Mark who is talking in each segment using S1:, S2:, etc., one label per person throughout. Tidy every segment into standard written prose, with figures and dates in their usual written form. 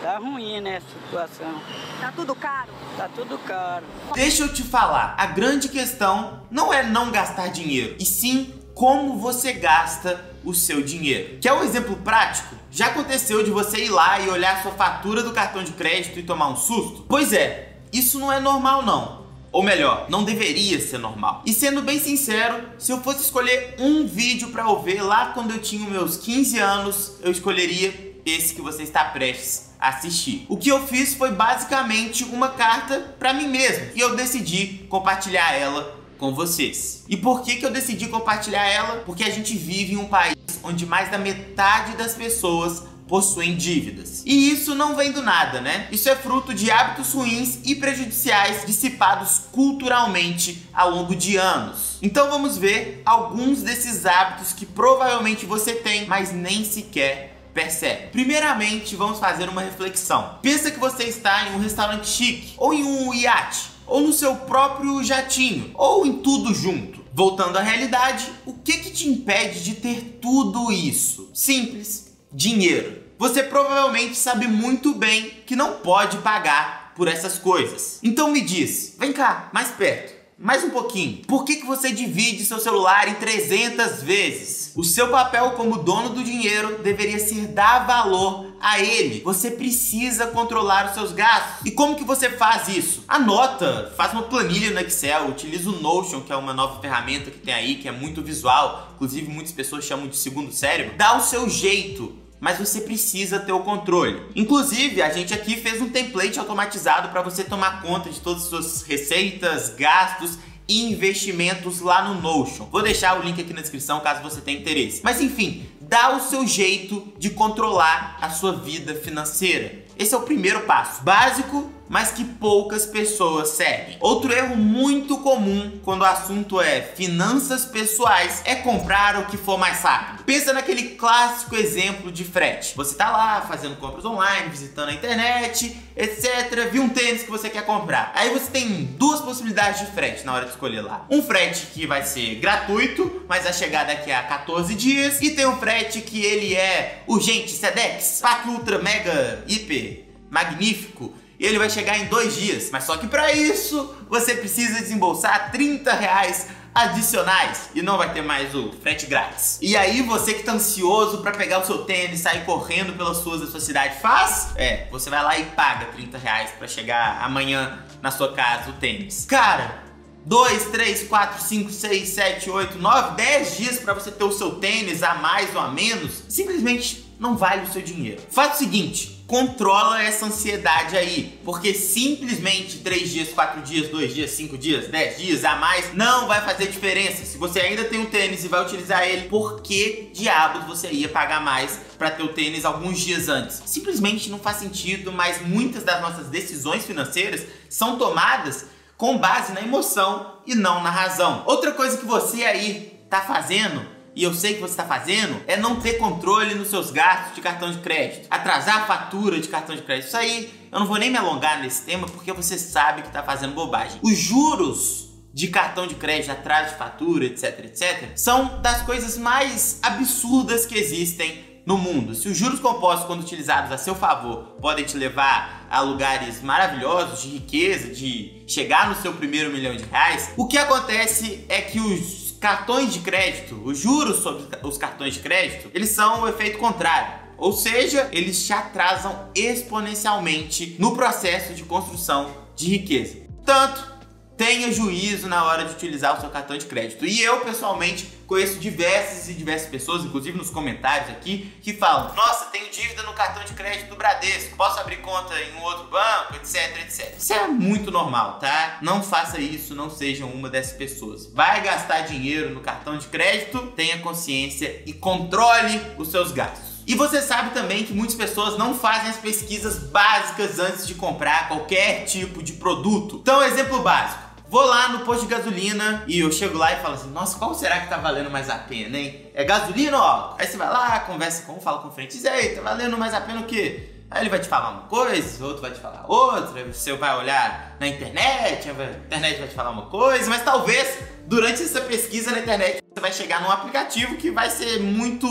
S1: Tá ruim, né, a situação.
S2: Tá tudo caro?
S1: Tá tudo caro.
S3: Deixa eu te falar, a grande questão não é não gastar dinheiro, e sim como você gasta o seu dinheiro. Quer um exemplo prático? Já aconteceu de você ir lá e olhar sua fatura do cartão de crédito e tomar um susto? Pois é, isso não é normal não. Ou melhor, não deveria ser normal. E sendo bem sincero, se eu fosse escolher um vídeo pra eu ver lá quando eu tinha meus 15 anos, eu escolheria esse que você está prestes a assistir. O que eu fiz foi basicamente uma carta pra mim mesmo, e eu decidi compartilhar ela com vocês. E por que eu decidi compartilhar ela? Porque a gente vive em um país onde mais da metade das pessoas possuem dívidas. E isso não vem do nada, né? Isso é fruto de hábitos ruins e prejudiciais dissipados culturalmente ao longo de anos. Então vamos ver alguns desses hábitos que provavelmente você tem, mas nem sequer percebe. Primeiramente, vamos fazer uma reflexão. Pensa que você está em um restaurante chique, ou em um iate, ou no seu próprio jatinho, ou em tudo junto. Voltando à realidade, o que te impede de ter tudo isso? Simples, dinheiro. Você provavelmente sabe muito bem que não pode pagar por essas coisas. Então me diz, vem cá, mais perto. Mais um pouquinho. Por que você divide seu celular em 300 vezes? O seu papel como dono do dinheiro deveria ser dar valor a ele. Você precisa controlar os seus gastos. E como que você faz isso? Anota, faz uma planilha no Excel, utiliza o Notion, que é uma nova ferramenta que tem aí, que é muito visual. Inclusive muitas pessoas chamam de segundo cérebro. Dá o seu jeito, mas você precisa ter o controle. Inclusive, a gente aqui fez um template automatizado para você tomar conta de todas as suas receitas, gastos e investimentos lá no Notion. Vou deixar o link aqui na descrição caso você tenha interesse. Mas enfim, dá o seu jeito de controlar a sua vida financeira. Esse é o primeiro passo, básico, mas que poucas pessoas seguem. Outro erro muito comum quando o assunto é finanças pessoais é comprar o que for mais rápido. Pensa naquele clássico exemplo de frete. Você tá lá fazendo compras online, visitando a internet, etc. Viu um tênis que você quer comprar. Aí você tem duas possibilidades de frete na hora de escolher lá. Um frete que vai ser gratuito, mas vai chegar daqui a 14 dias. E tem um frete que ele é urgente, Sedex, pack ultra, mega, hiper, magnífico. E ele vai chegar em 2 dias. Mas só que para isso, você precisa desembolsar R$30 adicionais. E não vai ter mais o frete grátis. E aí você que tá ansioso para pegar o seu tênis, sair correndo pelas ruas da sua cidade, faz? Você vai lá e paga R$30 para chegar amanhã na sua casa o tênis. Cara, 2, 3, 4, 5, 6, 7, 8, 9, 10 dias para você ter o seu tênis a mais ou a menos, simplesmente não vale o seu dinheiro. Faz o seguinte, controla essa ansiedade aí, porque simplesmente 3 dias, 4 dias, 2 dias, 5 dias, 10 dias a mais não vai fazer diferença. Se você ainda tem um tênis e vai utilizar ele, por que diabos você ia pagar mais para ter o tênis alguns dias antes? Simplesmente não faz sentido, mas muitas das nossas decisões financeiras são tomadas com base na emoção e não na razão. Outra coisa que você aí tá fazendo, e eu sei que você está fazendo, é não ter controle nos seus gastos de cartão de crédito. Atrasar a fatura de cartão de crédito. Isso aí, eu não vou nem me alongar nesse tema, porque você sabe que está fazendo bobagem. Os juros de cartão de crédito, atraso de fatura, etc, etc, são das coisas mais absurdas que existem no mundo. Se os juros compostos, quando utilizados a seu favor, podem te levar a lugares maravilhosos de riqueza, de chegar no seu primeiro R$1 milhão, o que acontece é que os cartões de crédito, os juros sobre os cartões de crédito, eles são o efeito contrário. Ou seja, eles te atrasam exponencialmente no processo de construção de riqueza. Portanto, tenha juízo na hora de utilizar o seu cartão de crédito. E eu, pessoalmente, conheço diversas pessoas, inclusive nos comentários aqui, que falam: nossa, tenho dívida no cartão de crédito do Bradesco, posso abrir conta em um outro banco, etc, etc. Isso é muito normal, tá? Não faça isso, não seja uma dessas pessoas. Vai gastar dinheiro no cartão de crédito, tenha consciência e controle os seus gastos. E você sabe também que muitas pessoas não fazem as pesquisas básicas antes de comprar qualquer tipo de produto. Então, exemplo básico. Vou lá no posto de gasolina e eu chego lá e falo assim: nossa, qual será que tá valendo mais a pena, hein? É gasolina ou álcool? Aí você vai lá, conversa com um, fala com o frente, diz: ei, tá valendo mais a pena o quê? Aí ele vai te falar uma coisa, outro vai te falar outra, você vai olhar na internet, a internet vai te falar uma coisa, mas talvez durante essa pesquisa na internet você vai chegar num aplicativo que vai ser muito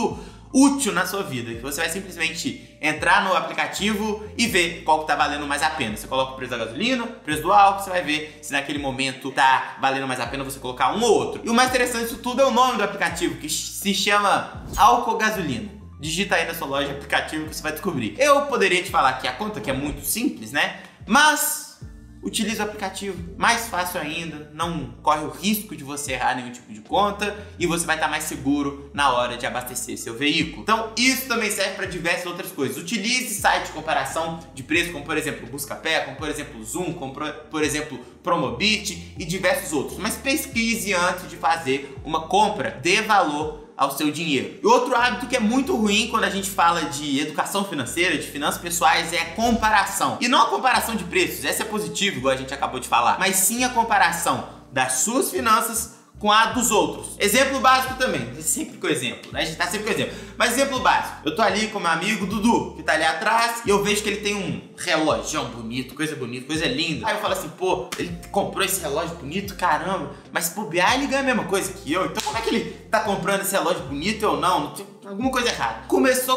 S3: útil na sua vida, que você vai simplesmente entrar no aplicativo e ver qual que tá valendo mais a pena. Você coloca o preço da gasolina, o preço do álcool, você vai ver se naquele momento tá valendo mais a pena você colocar um ou outro. E o mais interessante disso tudo é o nome do aplicativo, que se chama Álcool Gasolina. Digita aí na sua loja aplicativo que você vai descobrir. Eu poderia te falar que a conta que é muito simples, né? Mas utilize o aplicativo, mais fácil ainda, não corre o risco de você errar nenhum tipo de conta e você vai estar mais seguro na hora de abastecer seu veículo. Então isso também serve para diversas outras coisas. Utilize site de comparação de preço, como por exemplo o Buscapé, como por exemplo o Zoom, como por exemplo Promobit e diversos outros. Mas pesquise antes de fazer uma compra, dê valor ao seu dinheiro. E outro hábito que é muito ruim quando a gente fala de educação financeira, de finanças pessoais, é a comparação. E não a comparação de preços, essa é positiva, igual a gente acabou de falar, mas sim a comparação das suas finanças com a dos outros. Exemplo básico também, sempre com exemplo, né? A gente tá sempre com exemplo. Mas exemplo básico, eu tô ali com meu amigo Dudu, que tá ali atrás, e eu vejo que ele tem um relógio bonito, coisa linda. Aí eu falo assim, pô, ele comprou esse relógio bonito, caramba, mas se bobear ele ganha a mesma coisa que eu, então como é que ele tá comprando esse relógio bonito ou não? Não tem alguma coisa errada. Começou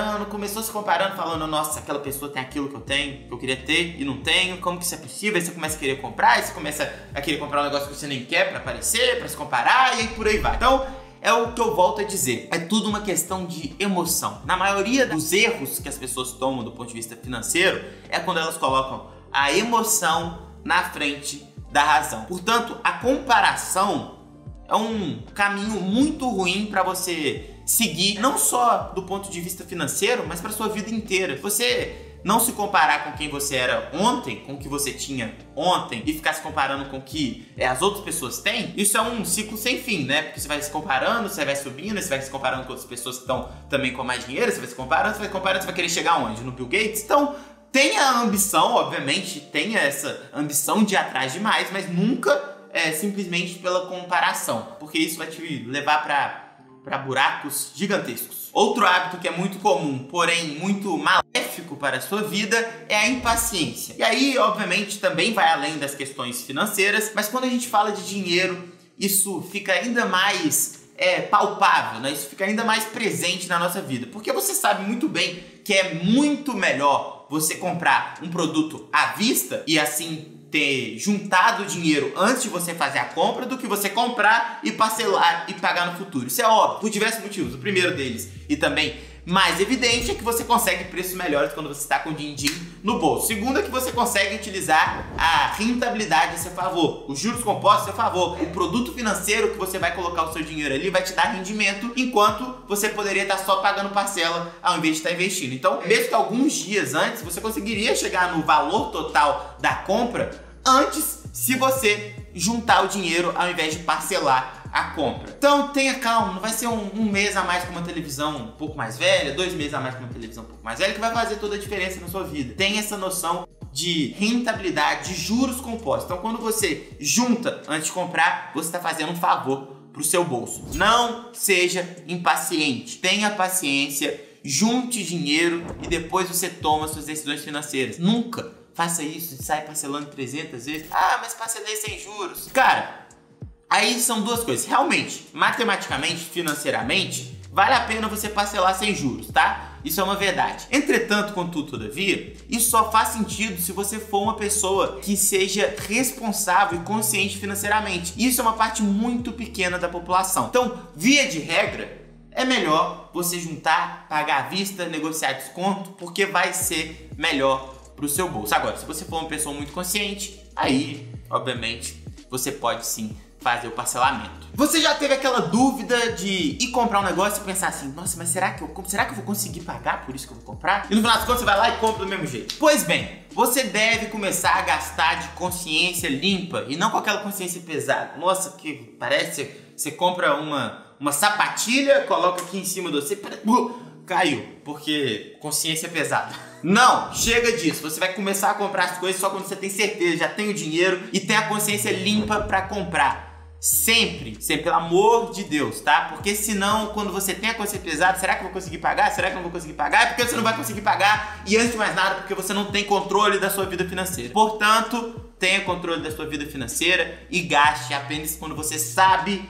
S3: se comparando, falando, nossa, aquela pessoa tem aquilo que eu tenho, que eu queria ter e não tenho, como que isso é possível? Aí você começa a querer comprar, aí você começa a querer comprar um negócio que você nem quer pra aparecer, pra se comparar, e aí por aí vai. Então, é o que eu volto a dizer, é tudo uma questão de emoção. Na maioria dos erros que as pessoas tomam do ponto de vista financeiro, é quando elas colocam a emoção na frente da razão. Portanto, a comparação é um caminho muito ruim para você seguir, não só do ponto de vista financeiro, mas para sua vida inteira. Você não se comparar com quem você era ontem, com o que você tinha ontem, e ficar se comparando com o que as outras pessoas têm, isso é um ciclo sem fim, né? Porque você vai se comparando, você vai subindo, você vai se comparando com outras pessoas que estão também com mais dinheiro, você vai se comparando, você vai querer chegar onde? No Bill Gates? Então, tenha a ambição, obviamente, tenha essa ambição de ir atrás demais, mas nunca simplesmente pela comparação, porque isso vai te levar para buracos gigantescos. Outro hábito que é muito comum, porém muito maléfico para a sua vida, é a impaciência. E aí, obviamente, também vai além das questões financeiras, mas quando a gente fala de dinheiro, isso fica ainda mais palpável, né? Isso fica ainda mais presente na nossa vida, porque você sabe muito bem que é muito melhor você comprar um produto à vista e assim ter juntado o dinheiro antes de você fazer a compra do que você comprar e parcelar e pagar no futuro. Isso é óbvio, por diversos motivos. O primeiro deles, e também mais evidente, é que você consegue preços melhores quando você está com din-din no bolso. Segundo é que você consegue utilizar a rentabilidade a seu favor, os juros compostos a seu favor. O produto financeiro que você vai colocar o seu dinheiro ali vai te dar rendimento, enquanto você poderia estar só pagando parcela ao invés de estar investindo. Então, mesmo que alguns dias antes, você conseguiria chegar no valor total da compra antes, se você juntar o dinheiro ao invés de parcelar a compra. Então tenha calma, não vai ser um mês a mais com uma televisão um pouco mais velha, 2 meses a mais com uma televisão um pouco mais velha que vai fazer toda a diferença na sua vida. Tenha essa noção de rentabilidade, de juros compostos. Então quando você junta antes de comprar, você está fazendo um favor para o seu bolso. Não seja impaciente, tenha paciência, junte dinheiro e depois você toma suas decisões financeiras. Nunca faça isso e sai parcelando 300 vezes. Ah, mas parcelei sem juros. Cara, aí são duas coisas. Realmente, matematicamente, financeiramente, vale a pena você parcelar sem juros, tá? Isso é uma verdade. Entretanto, contudo, todavia, isso só faz sentido se você for uma pessoa que seja responsável e consciente financeiramente. Isso é uma parte muito pequena da população. Então, via de regra, é melhor você juntar, pagar à vista, negociar desconto, porque vai ser melhor pro seu bolso. Agora, se você for uma pessoa muito consciente, aí, obviamente, você pode sim fazer o parcelamento. Você já teve aquela dúvida de ir comprar um negócio e pensar assim, nossa, mas será que eu vou conseguir pagar por isso que eu vou comprar? E no final das contas você vai lá e compra do mesmo jeito. Pois bem, você deve começar a gastar de consciência limpa e não com aquela consciência pesada. Nossa, que parece que você compra uma sapatilha, coloca aqui em cima de você, caiu, porque consciência pesada. Não, chega disso. Você vai começar a comprar as coisas só quando você tem certeza, já tem o dinheiro e tem a consciência limpa para comprar. Sempre, pelo amor de Deus, tá? Porque senão, quando você tem a consciência pesada, será que eu vou conseguir pagar? Será que eu não vou conseguir pagar? É porque você não vai conseguir pagar e, antes de mais nada, porque você não tem controle da sua vida financeira. Portanto, tenha controle da sua vida financeira e gaste apenas quando você sabe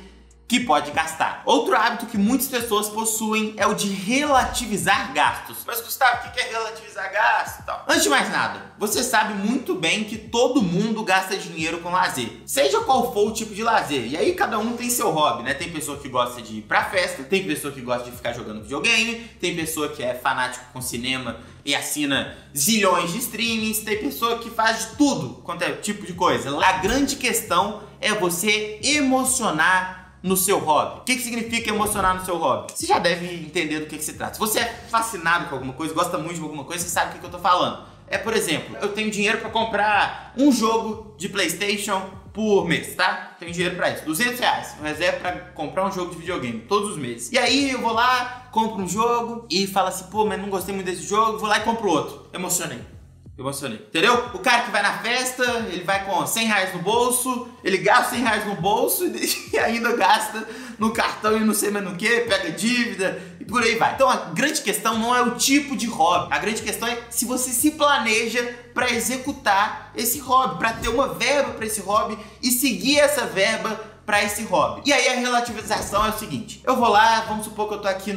S3: que pode gastar. Outro hábito que muitas pessoas possuem é o de relativizar gastos. Mas Gustavo, o que é relativizar gasto e tal? Antes de mais nada, você sabe muito bem que todo mundo gasta dinheiro com lazer, seja qual for o tipo de lazer. E aí cada um tem seu hobby, né? Tem pessoa que gosta de ir pra festa, tem pessoa que gosta de ficar jogando videogame, tem pessoa que é fanático com cinema e assina zilhões de streamings, tem pessoa que faz de tudo quanto é tipo de coisa. A grande questão é você emocionar no seu hobby. O que significa emocionar no seu hobby? Você já deve entender do que se trata. Se você é fascinado com alguma coisa, gosta muito de alguma coisa, você sabe do que eu tô falando. É, por exemplo, eu tenho dinheiro pra comprar um jogo de PlayStation por mês, tá? Tenho dinheiro pra isso. R$200. Eu reservo pra comprar um jogo de videogame todos os meses. E aí eu vou lá, compro um jogo e falo assim, pô, mas não gostei muito desse jogo, vou lá e compro outro. Emocionei, entendeu? O cara que vai na festa, ele vai com R$100 no bolso, ele gasta R$100 no bolso e ainda gasta no cartão e não sei mais no que, pega dívida e por aí vai. Então a grande questão não é o tipo de hobby, a grande questão é se você se planeja para executar esse hobby, para ter uma verba para esse hobby e seguir essa verba para esse hobby. E aí a relativização é o seguinte, eu vou lá, vamos supor que eu tô aqui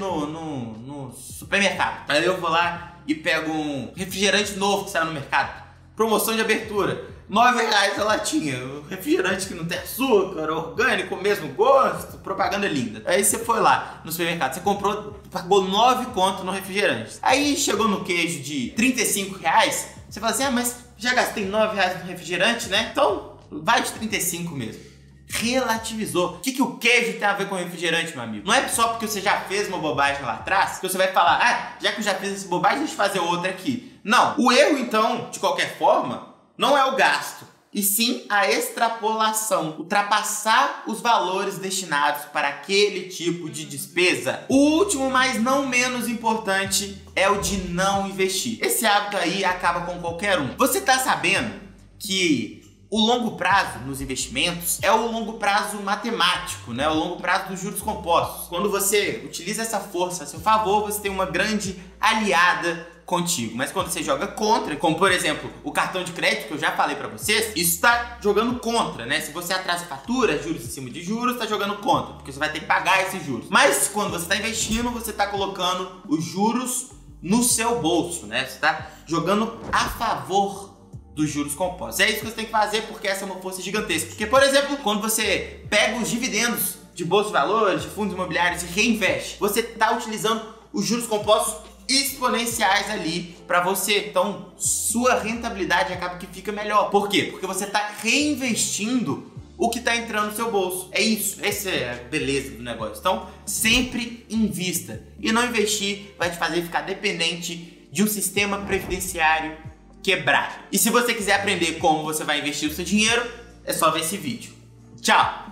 S3: no supermercado, aí eu vou lá e pego um refrigerante novo que saiu no mercado, promoção de abertura, R$9 a latinha, refrigerante que não tem açúcar, orgânico, mesmo gosto, propaganda linda. Aí você foi lá no supermercado, você comprou, pagou 9 conto no refrigerante. Aí chegou no queijo de R$35, você fala assim, ah, mas já gastei R$9 no refrigerante, né? Então vai de 35 mesmo. Relativizou. O que o queijo tem a ver com refrigerante, meu amigo? Não é só porque você já fez uma bobagem lá atrás que você vai falar, ah, já que eu já fiz essa bobagem, deixa eu fazer outra aqui. Não. O erro, então, de qualquer forma, não é o gasto, e sim a extrapolação, ultrapassar os valores destinados para aquele tipo de despesa. O último, mas não menos importante, é o de não investir. Esse hábito aí acaba com qualquer um. Você tá sabendo que o longo prazo nos investimentos é o longo prazo matemático, né? O longo prazo dos juros compostos. Quando você utiliza essa força a seu favor, você tem uma grande aliada contigo. Mas quando você joga contra, como por exemplo o cartão de crédito que eu já falei pra vocês, isso tá jogando contra, né? Se você atrasa fatura, juros em cima de juros, tá jogando contra, porque você vai ter que pagar esses juros. Mas quando você tá investindo, você tá colocando os juros no seu bolso, né? Você tá jogando a favor dos juros compostos. É isso que você tem que fazer, porque essa é uma força gigantesca. Porque, por exemplo, quando você pega os dividendos de bolsa de valores, de fundos imobiliários e reinveste, você está utilizando os juros compostos exponenciais ali para você. Então, sua rentabilidade acaba que fica melhor. Por quê? Porque você está reinvestindo o que está entrando no seu bolso. É isso. Essa é a beleza do negócio. Então, sempre invista. E não investir vai te fazer ficar dependente de um sistema previdenciário quebrado. E se você quiser aprender como você vai investir o seu dinheiro, é só ver esse vídeo. Tchau!